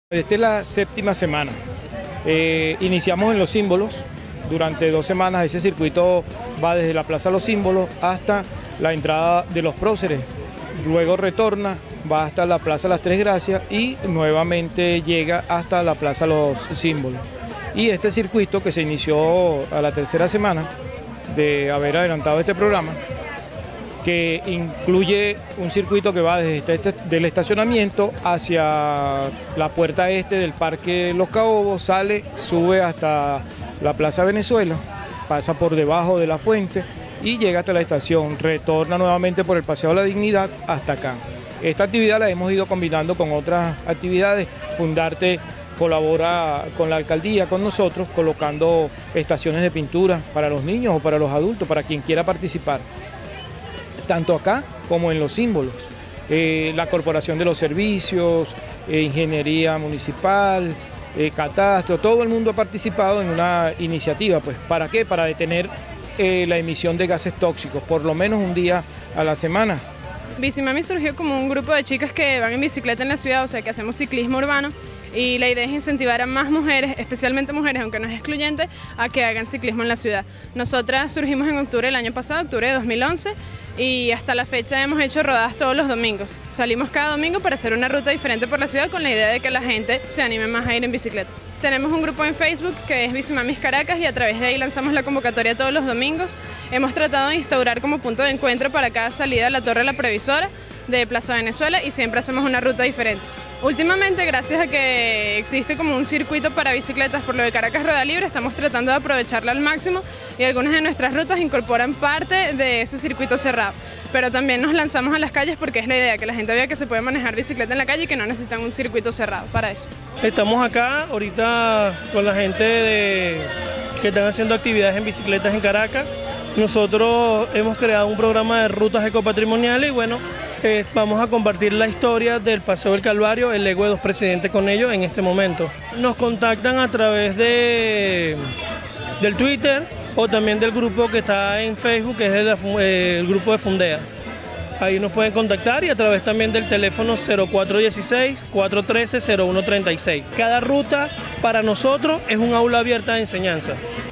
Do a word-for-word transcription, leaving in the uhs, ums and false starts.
Esta es la séptima semana. Eh, iniciamos en Los Símbolos. Durante dos semanas ese circuito va desde la Plaza Los Símbolos hasta la entrada de Los Próceres. Luego retorna, va hasta la Plaza Las Tres Gracias y nuevamente llega hasta la Plaza Los Símbolos. Y este circuito, que se inició a la tercera semana de haber adelantado este programa, que incluye un circuito que va desde este, del estacionamiento hacia la puerta este del Parque Los Caobos, sale, sube hasta la Plaza Venezuela, pasa por debajo de la fuente y llega hasta la estación, retorna nuevamente por el Paseo de la Dignidad hasta acá. Esta actividad la hemos ido combinando con otras actividades. Fundarte colabora con la alcaldía, con nosotros, colocando estaciones de pintura para los niños o para los adultos, para quien quiera participar, tanto acá como en Los Símbolos. Eh, la Corporación de los Servicios, eh, Ingeniería Municipal, eh, Catastro, todo el mundo ha participado en una iniciativa. Pues, ¿para qué? Para detener eh, la emisión de gases tóxicos, por lo menos un día a la semana. Bicimami surgió como un grupo de chicas que van en bicicleta en la ciudad, o sea que hacemos ciclismo urbano. Y la idea es incentivar a más mujeres, especialmente mujeres, aunque no es excluyente, a que hagan ciclismo en la ciudad. Nosotras surgimos en octubre del año pasado, octubre de dos mil once, y hasta la fecha hemos hecho rodadas todos los domingos. Salimos cada domingo para hacer una ruta diferente por la ciudad con la idea de que la gente se anime más a ir en bicicleta. Tenemos un grupo en Facebook que es Bicimamis Caracas y a través de ahí lanzamos la convocatoria todos los domingos. Hemos tratado de instaurar como punto de encuentro para cada salida de la Torre La Previsora de Plaza Venezuela y siempre hacemos una ruta diferente. Últimamente, gracias a que existe como un circuito para bicicletas por lo de Caracas Rueda Libre, estamos tratando de aprovecharlo al máximo y algunas de nuestras rutas incorporan parte de ese circuito cerrado. Pero también nos lanzamos a las calles porque es la idea, que la gente vea que se puede manejar bicicleta en la calle y que no necesitan un circuito cerrado para eso. Estamos acá ahorita con la gente de, que están haciendo actividades en bicicletas en Caracas. Nosotros hemos creado un programa de rutas ecopatrimoniales y bueno, eh, vamos a compartir la historia del Paseo del Calvario, el legado de dos presidentes con ellos en este momento. Nos contactan a través de, del Twitter o también del grupo que está en Facebook, que es el, eh, el grupo de Fundea. Ahí nos pueden contactar y a través también del teléfono cero cuatro uno seis, cuatro uno tres, cero uno tres seis. Cada ruta para nosotros es un aula abierta de enseñanza.